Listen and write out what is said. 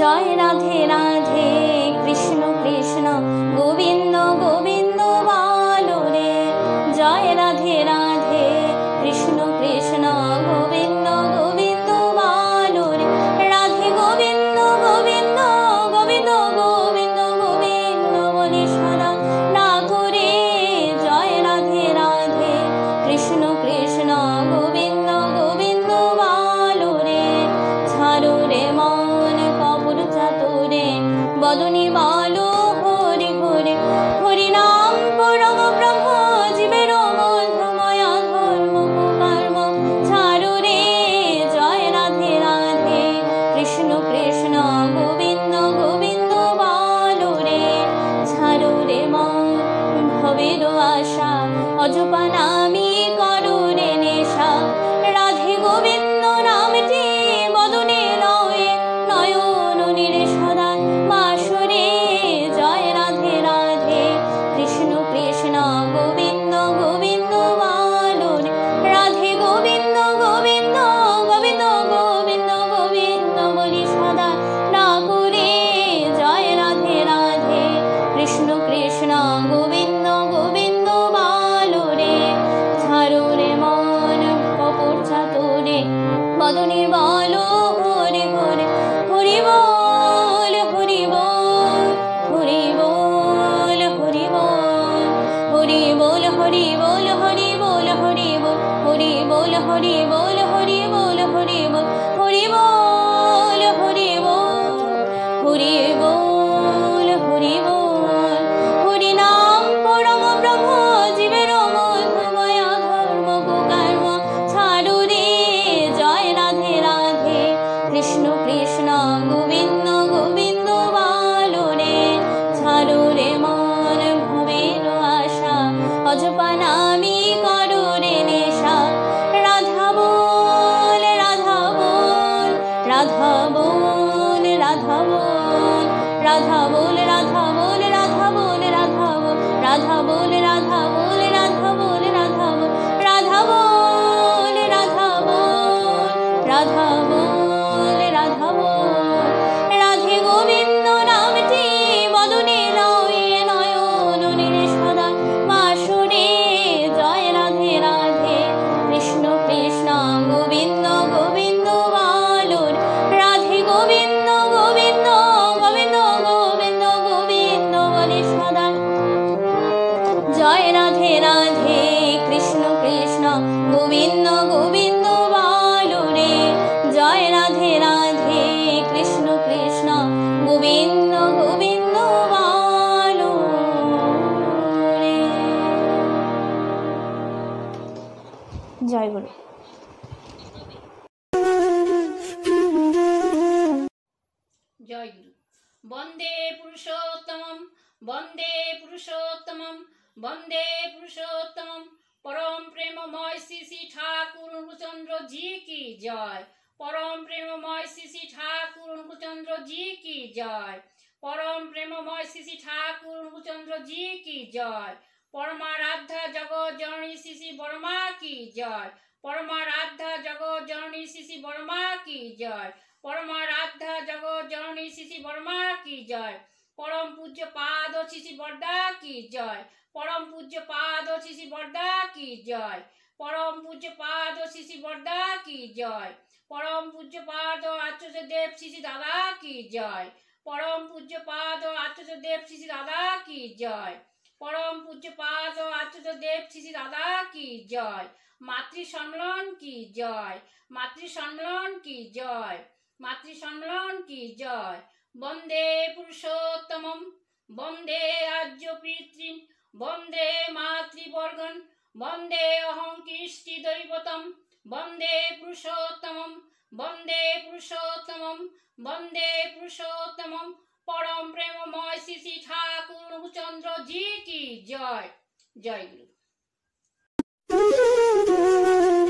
জয় রাধে রাধে কৃষ্ণ কৃষ্ণ গোবিন্দ গোবিন্দ বলো রে। জয় রাধে রাধে কৃষ্ণ কৃষ্ণ গোবিন্দ গোবিন্দ বলো রে। রাধে গোবিন্দ গোবিন্দ গোবিন্দ গোবিন্দ গোবিন্দ বলি সদা ডাকো রে। জয় রাধে রাধে কৃষ্ণ কৃষ্ণ গোবিন্দ গোবিন্দ বলো রে। ছাড়ো রে মন কপট চাতুরে বদনে বলো হরি হরি। হরি নাম পরম ব্রহ্ম জীবের মধ্যময় ধর্ম কর্ম। ছাড়ো রে জয় রাধে রাধে কৃষ্ণ কৃষ্ণ গোবিন্দ গোবিন্দ বলো রে। ছাড়ো রে মন ভবের আশা অজপা নামি করো রে নেশা। রাধে গোবিন্দ নামটি বদনে নয় নয়ন নীরে সদা বাসরে। জয় রাধে রাধে কৃষ্ণ কৃষ্ণ গোবিন্দ গোবিন্দ বলো রে। রাধে গোবিন্দ গোবিন্দ গোবিন্দ গোবিন্দ গোবিন্দ বলি সদা ডাকো রে। জয় রাধে রাধে কৃষ্ণ কৃষ্ণ গোবিন্দ গোবিন্দ বলো রে। ছাড়ো রে মন কপট চাতুরে বদনে বলো হরি হরি। হরি বল হরি বল হরি বল হরি বল। হরি বল হরি বল হরি বল হরি বল। হরি বল হরি বল হরি বল হরি বল। হরি বল হরি বল হরি বল হরি বল। হরি নাম পরম ব্রহ্ম জীবের মধ্যময় ধর্ম কর্ম। ছাড়ো রে জয় রাধে রাধে কৃষ্ণ কৃষ্ণ গোবিন্দ গোবিন্দ বলো রে। ছাড়ো রে মন ভবের আশা অজপা নামি করো রে নেশা। রাধা বল রাধা বল রাধা বল রাধা বল। রাধা বল রাধা বল রাধা বল রাধা বল। রাধা বল রাধা বল রাধা বল রাধা বল। রাধা বল রাধা বল রাধা বল রাধা বল। রাধে গোবিন্দ নামটি বদনে নয় নয়ন নীরে সদা বাসরে। জয় রাধে রাধে কৃষ্ণ কৃষ্ণ গোবিন্দ গোবিন্দ বলো রে। রাধে গোবিন্দ গোবিন্দ গোবিন্দ গোবিন্দ গোবিন্দ বলে সদা। জয় রাধে রাধে কৃষ্ণ কৃষ্ণ গোবিন্দ গোবিন্দ বলো রে। জয় রাধে রাধে কৃষ্ণ কৃষ্ণ গোবিন্দ গোবিন্দ বলো রে। জয় গুরু। জয় গুরু। বন্দে পুরুষোত্তমম বন্দে পুরুষোত্তমম বন্দে পুরুষোত্তমম। পরম প্রেমময় শ্রী শ্রী ঠাকুর অনুকূলচন্দ্র জি কি জয়। পরম প্রেমময় শ্রী শ্রী ঠাকুর অনুকূলচন্দ্র জি কি জয়। পরম প্রেমময় শ্রী শ্রী ঠাকুর অনুকূলচন্দ্র জি কি জয়। পরমারাধ্যা জগৎ জননী শ্রী শ্রী বর্মা কি জয়। পরমারাধ্যা জগৎ জননী শ্রী শ্রী বর্মা কি জয়। পরমারাধ্যা জগৎ জননী শ্রী শ্রী বর্মা কি জয়। পরম পূজ্য পাদ শ্রী শ্রী বরদা কি জয়। পরম পূজ্য পাদ শ্রী শ্রী বরদা কি জয়। পরম পূজ্য পাদ শ্রী শ্রী বরদা কি জয়। পরম পূজ্য পাদ আচার্য দেব শ্রী শ্রী দাদা কি জয়। পরম পূজ্য পাদ আচার্য দেব শ্রী শ্রী দাদা কি জয়। পরম পূজ্য পাদ আচার্য দেব শ্রী শ্রী দাদা কি জয়। মাতৃ সম্মেলন কি জয়। মাতৃ সম্মেলন কি জয়। মাতৃ সম্মেলন কি জয়। বন্দে পুরুষোত্তমম বন্দে আর্য পিতৃন বন্দে মাতৃবর্গন বন্দে অহং কৃষ্টি দৈবতম। বন্দে পুরুষোত্তমম বন্দে পুরুষোত্তমম বন্দে পুরুষোত্তমম। পরম প্রেমময় শ্রী শ্রী ঠাকুর অনুকূলচন্দ্র জি কি জয়। জয় গুরু।